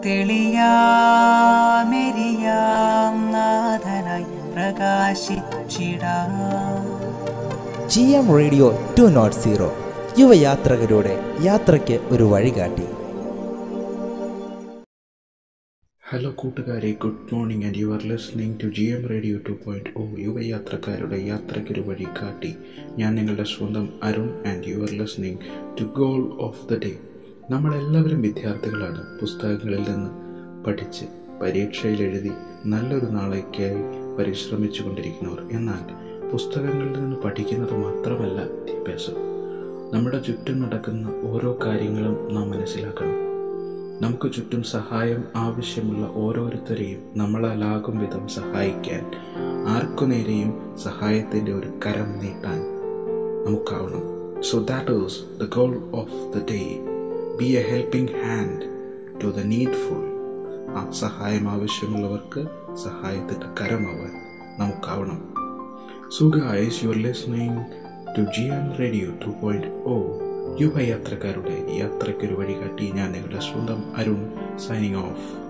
തെളിയാമെരിയാം നാഥനായി പ്രകാശിച്ചിടാം. GM radio 2.0 യുവയാത്രകരുടെ യാത്രയ്ക്ക് ഒരു വഴികാട്ടി. ഹലോ കൂട്ടുകാരെ, good morning and you are listening to GM radio 2.0 യുവയാത്രക്കാരുടെ യാത്രയ്ക്കൊരു വഴികാട്ടി. ഞാൻ നിങ്ങളുടെ സ്വന്തം Arun and you are listening to goal of the day. നമ്മളെല്ലാവരും വിദ്യാർത്ഥികളാണ്. പുസ്തകങ്ങളിൽ നിന്ന് പഠിച്ച് പരീക്ഷയിൽ എഴുതി നല്ലൊരു നാളേക്കായി പരിശ്രമിച്ചു കൊണ്ടിരിക്കുന്നവർ. എന്നാൽ പുസ്തകങ്ങളിൽ നിന്ന് പഠിക്കുന്നത് മാത്രമല്ല വിദ്യാഭ്യാസം. നമ്മുടെ ചുറ്റും നടക്കുന്ന ഓരോ കാര്യങ്ങളും നാം മനസ്സിലാക്കണം. നമുക്ക് ചുറ്റും സഹായം ആവശ്യമുള്ള ഓരോരുത്തരെയും നമ്മളാലാകും വിധം സഹായിക്കാൻ, ആർക്കു നേരെയും സഹായത്തിൻ്റെ ഒരു കരം നീട്ടാൻ നമുക്കാവണം. So that is the goal of the day. Be a helping hand to the needful. ആ സഹായം ആവശ്യമുള്ളവർക്ക് സഹായത്തിൻ്റെ കരമാവാൻ നമുക്കാവണം. So guys, you are listening to GM radio 2.0 യുവയാത്രക്കാരുടെ യാത്രയ്ക്കൊരു വഴികാട്ടി. ഞാൻ നിങ്ങളുടെ സ്വന്തം അരുൺ, സൈനിങ് ഓഫ്.